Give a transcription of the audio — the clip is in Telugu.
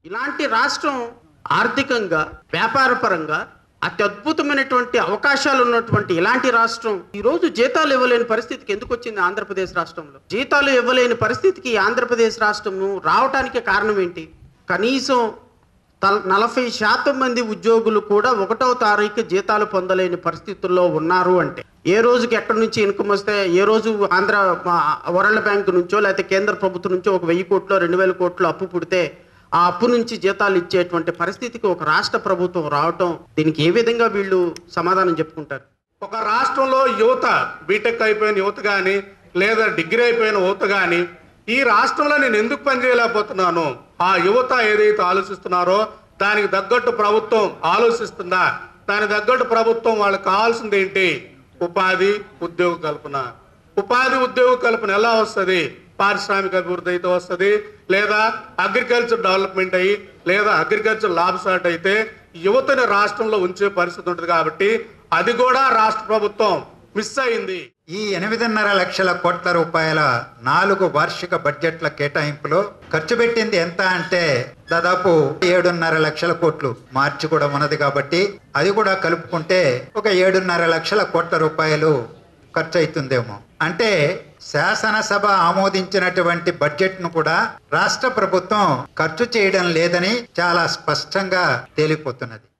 ఇలాంటి రాష్ట్రం ఆర్థికంగా, వ్యాపారపరంగా అత్యద్భుతమైనటువంటి అవకాశాలు ఉన్నటువంటి ఇలాంటి రాష్ట్రం ఈరోజు జీతాలు ఇవ్వలేని పరిస్థితికి ఎందుకు వచ్చింది? ఆంధ్రప్రదేశ్ రాష్ట్రంలో జీతాలు ఇవ్వలేని పరిస్థితికి ఆంధ్రప్రదేశ్ రాష్ట్రం రావటానికి కారణం ఏంటి? కనీసం 40% మంది ఉద్యోగులు కూడా 1వ తారీఖు జీతాలు పొందలేని పరిస్థితుల్లో ఉన్నారు అంటే ఏ రోజుకి ఎక్కడి నుంచి ఇన్కమ్ వస్తే, ఏ రోజు ఆంధ్ర వరల్డ్ బ్యాంక్ నుంచో లేకపోతే కేంద్ర ప్రభుత్వం నుంచో ఒక 1000 కోట్లు 2000 కోట్లు అప్పు పుడితే ఆ అప్పు నుంచి జీతాలు ఇచ్చేటువంటి పరిస్థితికి ఒక రాష్ట్ర ప్రభుత్వం రావటం, దీనికి ఏ విధంగా వీళ్ళు సమాధానం చెప్పుకుంటారు? ఒక రాష్ట్రంలో యువత, బీటెక్ అయిపోయిన యువత కానీ లేదా డిగ్రీ అయిపోయిన యువత కానీ ఈ రాష్ట్రంలో నేను ఎందుకు పనిచేయలేకపోతున్నాను, ఆ యువత ఏదైతే ఆలోచిస్తున్నారో దానికి తగ్గట్టు ప్రభుత్వం ఆలోచిస్తుందా? దానికి తగ్గట్టు ప్రభుత్వం వాళ్ళకి కావాల్సింది ఏంటి? ఉపాధి, ఉద్యోగ కల్పన. ఉపాధి, ఉద్యోగ కల్పన ఎలా వస్తుంది? పారిశ్రామిక అభివృద్ధి అయితే వస్తుంది, లేదా అగ్రికల్చర్ డెవలప్మెంట్ అయ్యి, లేదా అగ్రికల్చర్ లాభసాట్ అయితే యువతని రాష్ట్రంలో ఉంచే పరిస్థితి ఉంటుంది. కాబట్టి అది కూడా రాష్ట్ర ప్రభుత్వం మిస్ అయింది. ఈ 8.5 లక్షల కోట్ల రూపాయల 4 వార్షిక బడ్జెట్ల కేటాయింపులో ఖర్చు పెట్టింది ఎంత అంటే దాదాపు 7.5 లక్షల కోట్లు. మార్చి కూడా ఉన్నది కాబట్టి అది కూడా కలుపుకుంటే ఒక 7.5 లక్షల కోట్ల రూపాయలు ఖర్చు అవుతుందేమో. అంటే శాసనసభ ఆమోదించినటువంటి బడ్జెట్ను కూడా రాష్ట్ర ప్రభుత్వం ఖర్చు చేయడం లేదని చాలా స్పష్టంగా తేలిపోతున్నది.